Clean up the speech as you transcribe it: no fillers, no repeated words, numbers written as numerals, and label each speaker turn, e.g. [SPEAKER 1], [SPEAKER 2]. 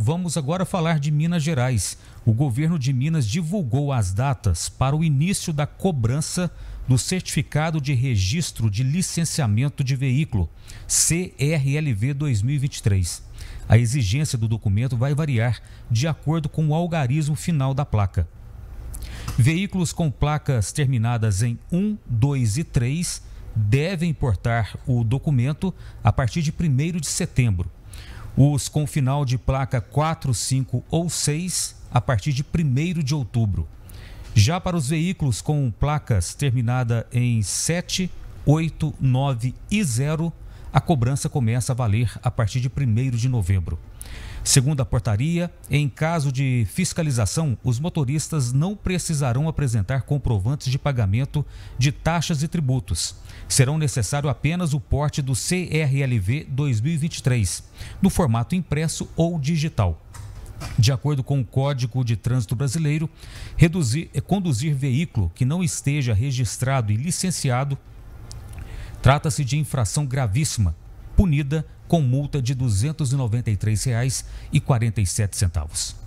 [SPEAKER 1] vamos agora falar de Minas Gerais. O governo de Minas divulgou as datas para o início da cobrança do Certificado de Registro de Licenciamento de Veículo, CRLV 2023. A exigência do documento vai variar de acordo com o algarismo final da placa. Veículos com placas terminadas em 1, 2 e 3 devem portar o documento a partir de 1º de setembro. Os com final de placa 4, 5 ou 6 a partir de 1º de outubro. Já para os veículos com placas terminada em 7, 8, 9 e 0, a cobrança começa a valer a partir de 1º de novembro. Segundo a portaria, em caso de fiscalização, os motoristas não precisarão apresentar comprovantes de pagamento de taxas e tributos. Serão necessário apenas o porte do CRLV 2023, no formato impresso ou digital. De acordo com o Código de Trânsito Brasileiro, conduzir veículo que não esteja registrado e licenciado trata-se de infração gravíssima, punida com multa de R$ 293,47.